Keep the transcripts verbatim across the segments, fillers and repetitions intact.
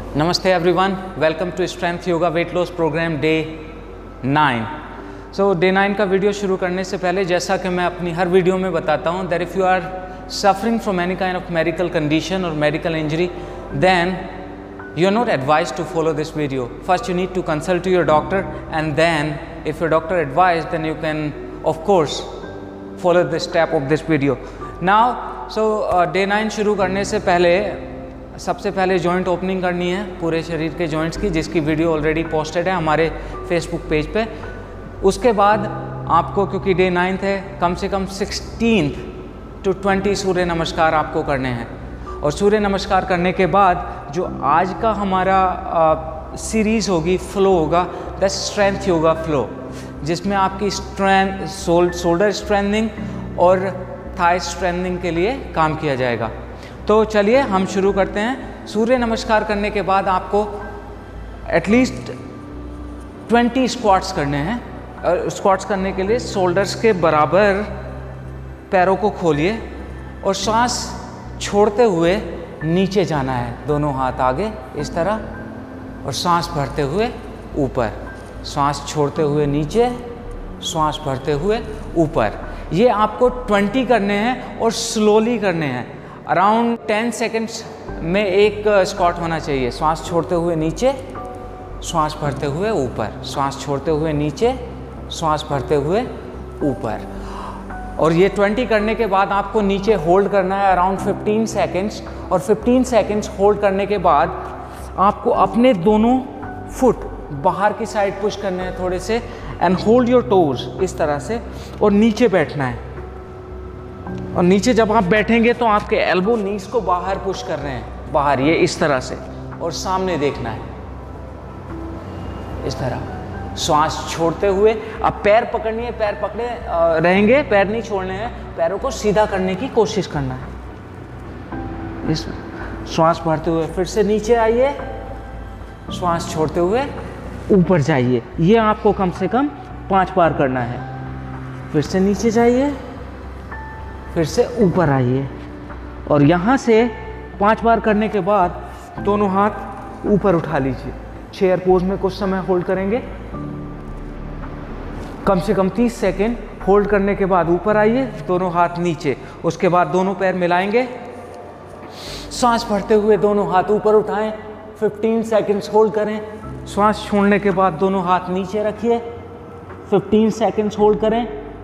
Namaste everyone, welcome to Strength Yoga Weight Loss Program Day nine. So day nine का video शुरू करने से पहले, जैसा कि मैं अपनी हर वीडियो में बताता हूँ, that if you are suffering from any kind of medical condition और medical injury, then you are not advised to follow this video. First you need to consult to your doctor, and then if your doctor advised, then you can of course follow the step of this video. Now so uh, day nine शुरू करने से पहले सबसे पहले joint opening करनी है पूरे शरीर के जॉइंट्स की, जिसकी वीडियो ऑलरेडी पोस्टेड है हमारे फेसबुक पेज पे। उसके बाद आपको, क्योंकि डे नाइन्थ है, कम से कम sixteen to twenty Surya Namaskar आपको करने हैं। और सूर्य नमस्कार करने के बाद जो आज का हमारा सीरीज़ होगी, फ्लो होगा, द स्ट्रेंथ योगा फ्लो, जिसमें आपकी स्ट्रेंथ शोल्डर स्ट्रेंथनिंग और थाई स्ट्रेंथनिंग के लिए काम किया जाएगा। तो चलिए हम शुरू करते हैं। सूर्य नमस्कार करने के बाद आपको एटलीस्ट ट्वेंटी स्क्वाट्स करने हैं। और स्क्वाट्स करने के लिए शोल्डर्स के बराबर पैरों को खोलिए और सांस छोड़ते हुए नीचे जाना है, दोनों हाथ आगे इस तरह, और सांस भरते हुए ऊपर, सांस छोड़ते हुए नीचे, सांस भरते हुए ऊपर। ये आपको ट्वेंटी करने हैं और स्लोली करने हैं। अराउंड टेन सेकेंड्स में एक स्क्वाट होना चाहिए। सांस छोड़ते हुए नीचे, सांस भरते हुए ऊपर, सांस छोड़ते हुए नीचे, सांस भरते हुए ऊपर। और ये ट्वेंटी करने के बाद आपको नीचे होल्ड करना है अराउंड फिफ्टीन सेकेंड्स। और फिफ्टीन सेकेंड्स होल्ड करने के बाद आपको अपने दोनों फुट बाहर की साइड पुश करने हैं थोड़े से, एंड होल्ड योर टोज इस तरह से, और नीचे बैठना है। और नीचे जब आप बैठेंगे तो आपके एल्बो नीज को बाहर पुश कर रहे हैं, बाहर, ये इस तरह से, और सामने देखना है इस तरह, श्वास छोड़ते हुए। अब पैर पकड़नी है, पैर पकड़े रहेंगे, पैर नहीं छोड़ने हैं, पैरों को सीधा करने की कोशिश करना है। इस श्वास भरते हुए फिर से नीचे आइए, श्वास छोड़ते हुए ऊपर जाइए। ये आपको कम से कम पांच बार करना है। फिर से नीचे जाइए, फिर से ऊपर आइए, और यहाँ से पांच बार करने के बाद दोनों हाथ ऊपर उठा लीजिए। चेयर पोज में कुछ समय होल्ड करेंगे, कम से कम तीस सेकेंड होल्ड करने के बाद ऊपर आइए, दोनों हाथ नीचे। उसके बाद दोनों पैर मिलाएंगे, सांस भरते हुए दोनों हाथ ऊपर उठाएं, फिफ्टीन सेकेंड्स होल्ड करें। सांस छोड़ने के बाद दोनों हाथ नीचे रखिए, फिफ्टीन सेकेंड्स होल्ड करें।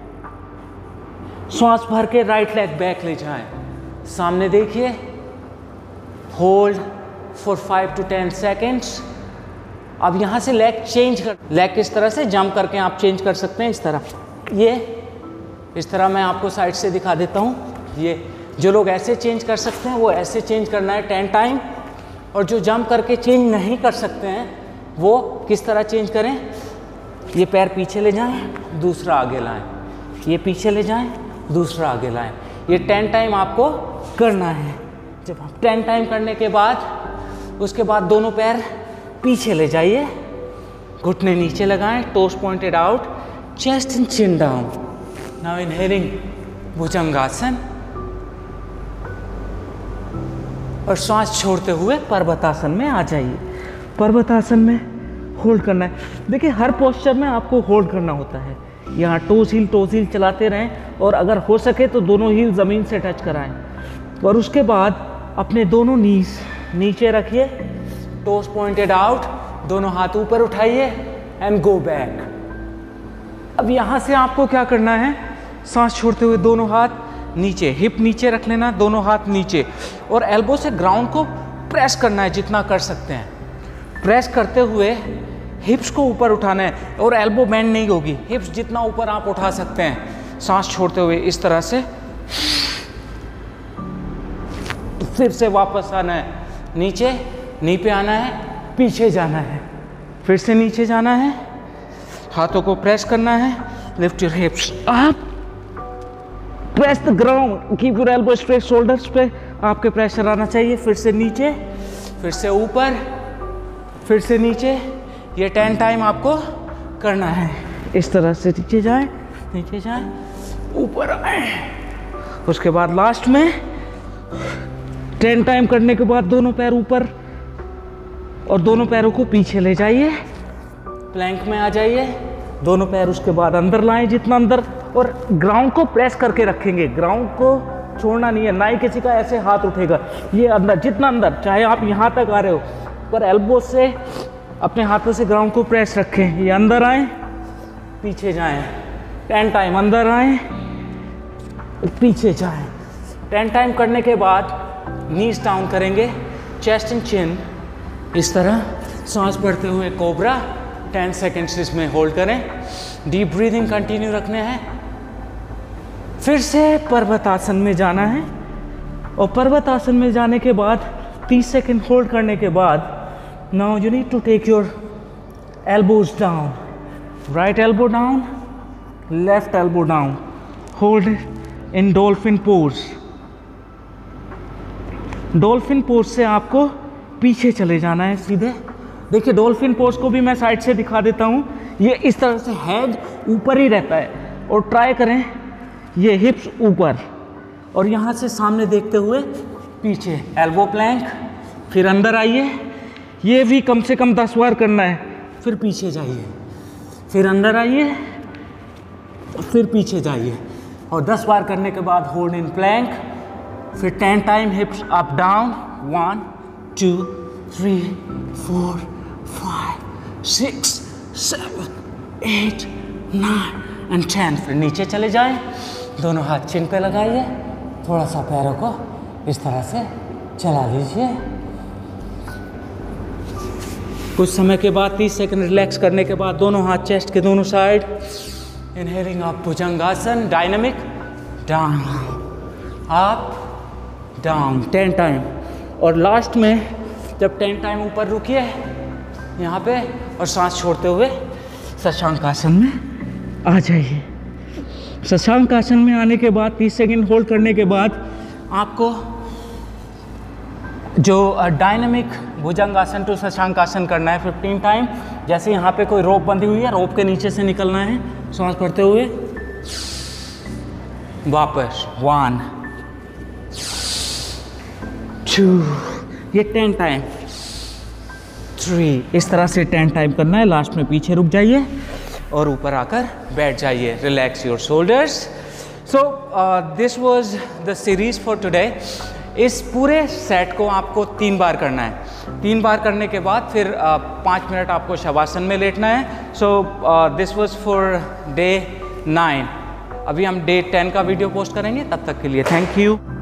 सांस भर के राइट लेग बैक ले जाएं, सामने देखिए, hold for five to ten seconds. अब यहाँ से लेग चेंज कर, लेग किस तरह से जंप करके आप चेंज कर सकते हैं, इस तरह, ये इस तरह मैं आपको साइड से दिखा देता हूँ। ये जो लोग ऐसे चेंज कर सकते हैं वो ऐसे चेंज करना है टेन टाइम, और जो जंप करके चेंज नहीं कर सकते हैं वो किस तरह चेंज करें, ये पैर पीछे ले जाएं, दूसरा आगे लाएं, ये पीछे ले जाएं, दूसरा आगे लाएं। ये टेन टाइम आपको करना है। जब आप टेन टाइम करने के बाद, उसके बाद दोनों पैर पीछे ले जाइए, घुटने नीचे लगाएं, toes pointed out, chest and chin down. Now inhaling Bhujangasana, और श्वास छोड़ते हुए पर्वतासन में आ जाइए। पर्वतासन में होल्ड करना है। देखिए, हर पोस्चर में आपको होल्ड करना होता है। यहाँ टोस हील टोस हील चलाते रहें, और अगर हो सके तो दोनों हील ज़मीन से टच कराएं। और उसके बाद अपने दोनों नीज नीचे रखिए, टोस पॉइंटेड आउट, दोनों हाथ ऊपर उठाइए, एंड गो बैक। अब यहाँ से आपको क्या करना है, सांस छोड़ते हुए दोनों हाथ नीचे, हिप नीचे रख लेना, दोनों हाथ नीचे, और एल्बो से ग्राउंड को प्रेस करना है जितना कर सकते हैं। प्रेस करते हुए हिप्स को ऊपर उठाना है, और एल्बो बेंड नहीं होगी, हिप्स जितना ऊपर आप उठा सकते हैं। सांस छोड़ते हुए इस तरह से, फिर से वापस आना है, नीचे, नी पे आना है, पीछे जाना है, फिर से नीचे जाना है, हाथों को प्रेस करना है, lift your hips up, press the ground, keep your elbow straight, shoulders पे आपके प्रेशर आना चाहिए। फिर से नीचे, फिर से ऊपर, फिर से नीचे। ये टेन टाइम आपको करना है। इस तरह से नीचे जाएं, नीचे जाएं, ऊपर आए। उसके बाद लास्ट में टेन टाइम करने के बाद दोनों पैर ऊपर, और दोनों पैरों को पीछे ले जाइए, प्लैंक में आ जाइए, दोनों पैर उसके बाद अंदर लाएं जितना अंदर, और ग्राउंड को प्रेस करके रखेंगे, ग्राउंड को छोड़ना नहीं है, ना ही किसी का ऐसे हाथ उठेगा, ये अंदर जितना अंदर, चाहे आप यहाँ तक आ रहे हो पर एल्बो से अपने हाथों से ग्राउंड को प्रेस रखें, ये अंदर आए पीछे जाएं, टेन टाइम अंदर आए पीछे जाएं। टेन टाइम करने के बाद नीज डाउन करेंगे, चेस्ट एंड चिन इस तरह, सांस भरते हुए कोबरा, टेन सेकेंड्स इसमें होल्ड करें, डीप ब्रीदिंग कंटिन्यू रखने हैं। फिर से पर्वतासन में जाना है, और पर्वतासन में जाने के बाद तीस सेकेंड होल्ड करने के बाद now you need to take your elbows down, right elbow down, left elbow down, hold in dolphin pose. Dolphin pose से आपको पीछे चले जाना है सीधे। देखिए डॉल्फिन पोज को भी मैं साइड से दिखा देता हूँ, ये इस तरह से हेड ऊपर ही रहता है, और ट्राई करें ये हिप्स ऊपर, और यहाँ से सामने देखते हुए पीछे, एल्बो प्लैंक, फिर अंदर आइए, ये भी कम से कम दस बार करना है, फिर पीछे जाइए, फिर अंदर आइए, फिर पीछे जाइए, और दस बार करने के बाद होल्ड इन प्लैंक, फिर ten time hips up down, one two three four five six seven eight nine and ten. फिर नीचे चले जाएं, दोनों हाथ चिन पे लगाइए, थोड़ा सा पैरों को इस तरह से चला लीजिए। कुछ समय के बाद तीस सेकंड रिलैक्स करने के बाद दोनों हाथ चेस्ट के दोनों side, inhaling up Bhujangasana, dynamic, down up down ten time, और लास्ट में जब टेन टाइम ऊपर रुकिए यहाँ पे और सांस छोड़ते हुए शशांक आसन में आ जाइए। शशांक आसन में आने के बाद तीस सेकंड होल्ड करने के बाद आपको जो डायनामिक भुजंगासन टू शशांक आसन करना है फिफ्टीन टाइम। जैसे यहाँ पे कोई रोप बंधी हुई है, रोप के नीचे से निकलना है, सांस भरते हुए वापस, वन टू, ये टेन टाइम, थ्री, इस तरह से टेन टाइम करना है। लास्ट में पीछे रुक जाइए और ऊपर आकर बैठ जाइए, relax your shoulders. So this was the series for today. इस पूरे सेट को आपको तीन बार करना है। तीन बार करने के बाद फिर uh, पाँच मिनट आपको शवासन में लेटना है। So this was for day nine. अभी हम डे टेन का वीडियो पोस्ट करेंगे, तब तक के लिए थैंक यू।